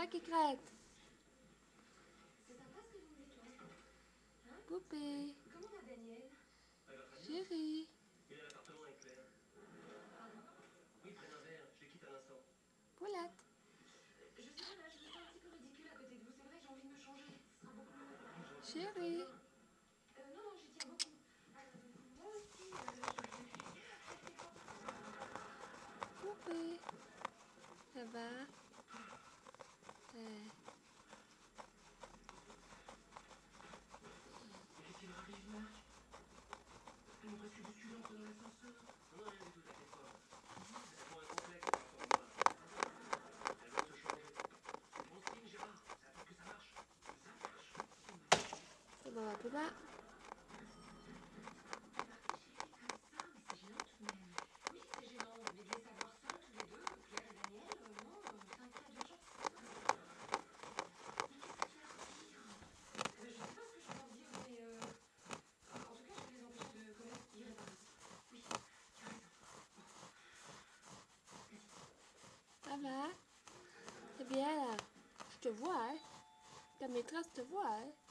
va, Kékrette? Poupée. Chérie. Poulette. Chérie. Poupée. Ça va? Qu'est-ce qui leur arrive là? Elle m'aurait su bousculer en prenant l'ascenseur. Non, rien du tout, t'inquiète pas. Elles ont un complexe par rapport à moi. Elles veulent se changer. C'est bon signe, Gérard. C'est à toi que ça marche. Ça marche. C'est bon, papa. Ça va? C'est bien là. Je te vois, hein? Ta maîtresse te voit, hein?